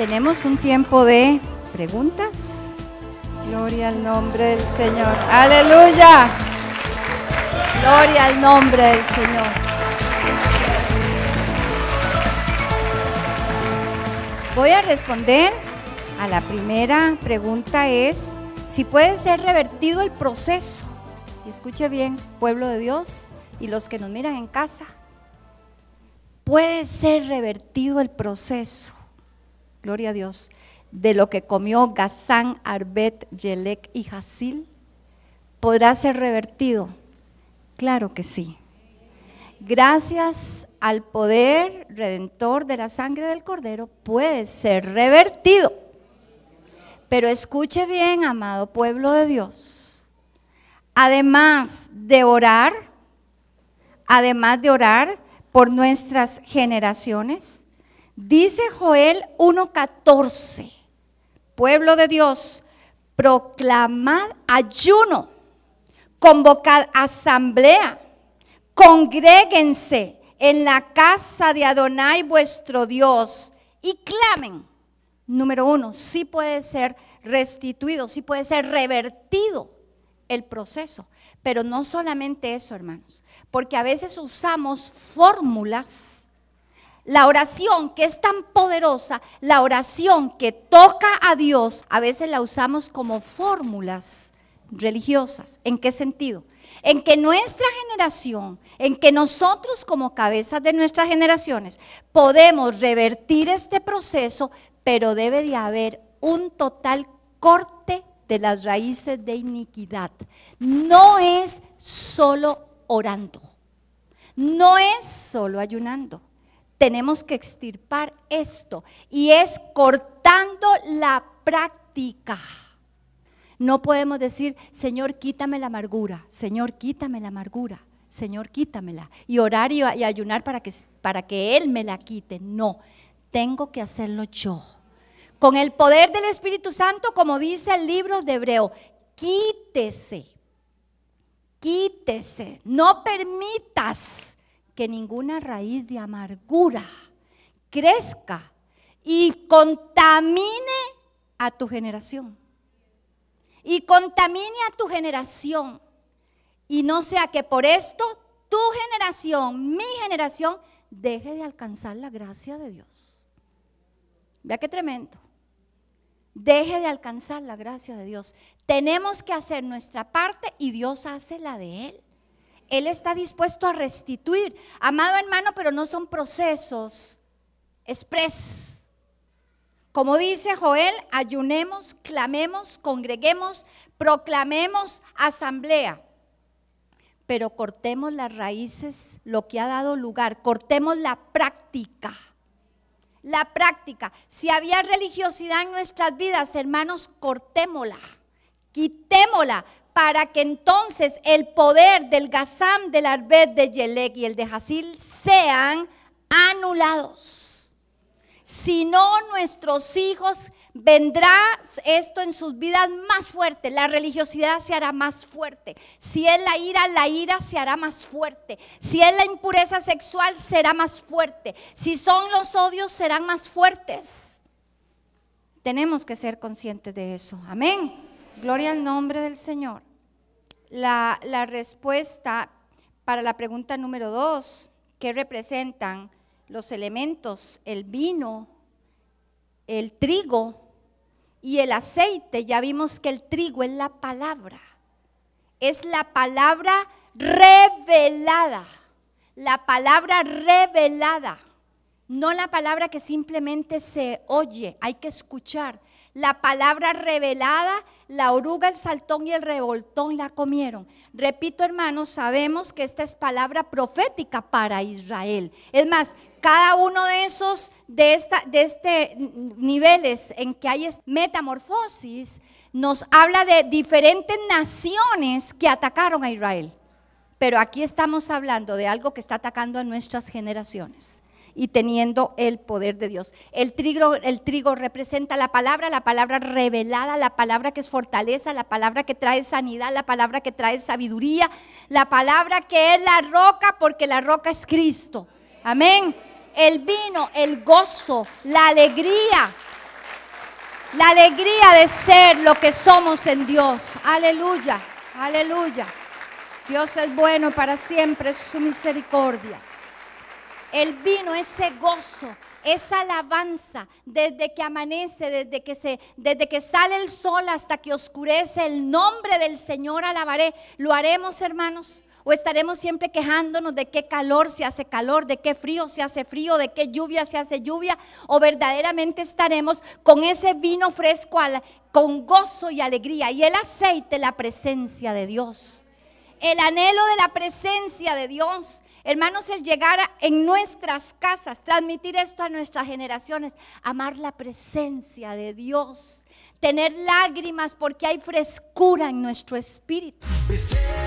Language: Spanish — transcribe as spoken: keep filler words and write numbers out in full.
tenemos un tiempo de preguntas. Gloria al nombre del Señor. Aleluya. Gloria al nombre del Señor. Voy a responder a la primera pregunta, es si puede ser revertido el proceso. Y escuche bien, pueblo de Dios y los que nos miran en casa. Puede ser revertido el proceso, gloria a Dios, de lo que comió Gazán, Arbet, Yelec y Jazil. ¿Podrá ser revertido? Claro que sí. Gracias al poder redentor de la sangre del Cordero puede ser revertido. Pero escuche bien, amado pueblo de Dios, además de orar, además de orar por nuestras generaciones, dice Joel uno catorce, pueblo de Dios, proclamad ayuno, convocad asamblea, congréguense en la casa de Adonai vuestro Dios y clamen. Número uno, sí puede ser restituido, sí puede ser revertido el proceso, pero no solamente eso, hermanos, porque a veces usamos fórmulas. La oración que es tan poderosa, la oración que toca a Dios, a veces la usamos como fórmulas religiosas. ¿En qué sentido? En que nuestra generación, en que nosotros como cabezas de nuestras generaciones podemos revertir este proceso, pero debe de haber un total corte de las raíces de iniquidad. No es solo orando, no es solo ayunando. Tenemos que extirpar esto y es cortando la práctica. No podemos decir, Señor, quítame la amargura, Señor, quítame la amargura, Señor, quítamela, y orar y, y ayunar para que, para que Él me la quite. No, tengo que hacerlo yo. Con el poder del Espíritu Santo, como dice el libro de Hebreo, quítese, quítese, no permitas que ninguna raíz de amargura crezca y contamine a tu generación. Y contamine a tu generación. Y no sea que por esto tu generación, mi generación, deje de alcanzar la gracia de Dios. Vea qué tremendo. Deje de alcanzar la gracia de Dios. Tenemos que hacer nuestra parte y Dios hace la de Él. Él está dispuesto a restituir, amado hermano, pero no son procesos express. Como dice Joel, ayunemos, clamemos, congreguemos, proclamemos asamblea, pero cortemos las raíces, lo que ha dado lugar, cortemos la práctica. La práctica, si había religiosidad en nuestras vidas, hermanos, cortémosla, quitémosla, para que entonces el poder del Gazam, del Arbet, de Yelec y el de Jazil sean anulados. Si no, nuestros hijos, vendrá esto en sus vidas más fuerte. La religiosidad se hará más fuerte. Si es la ira, la ira se hará más fuerte. Si es la impureza sexual, será más fuerte. Si son los odios, serán más fuertes. Tenemos que ser conscientes de eso. Amén. Gloria al nombre del Señor. La, la respuesta para la pregunta número dos, ¿qué representan los elementos? El vino, el trigo y el aceite. Ya vimos que el trigo es la palabra, es la palabra revelada, la palabra revelada, no la palabra que simplemente se oye, hay que escuchar. La palabra revelada, la oruga, el saltón y el revoltón la comieron. Repito, hermanos, sabemos que esta es palabra profética para Israel. Es más, cada uno de esos, de, esta, de este niveles en que hay metamorfosis, nos habla de diferentes naciones que atacaron a Israel. Pero aquí estamos hablando de algo que está atacando a nuestras generaciones y teniendo el poder de Dios. El trigo, el trigo representa la palabra, la palabra revelada, la palabra que es fortaleza, la palabra que trae sanidad, la palabra que trae sabiduría, la palabra que es la roca, porque la roca es Cristo. Amén. El vino, el gozo, la alegría, La alegría de ser lo que somos en Dios. Aleluya, aleluya. Dios es bueno para siempre, es su misericordia. El vino, ese gozo, esa alabanza, desde que amanece, desde que, se, desde que sale el sol hasta que oscurece, el nombre del Señor alabaré. ¿Lo haremos, hermanos? ¿O estaremos siempre quejándonos de qué calor se hace calor, de qué frío se hace frío, de qué lluvia se hace lluvia? ¿O verdaderamente estaremos con ese vino fresco, con gozo y alegría? Y el aceite, la presencia de Dios. El anhelo de la presencia de Dios. Hermanos, el llegar a, en nuestras casas, transmitir esto a nuestras generaciones, amar la presencia de Dios, tener lágrimas porque hay frescura en nuestro espíritu.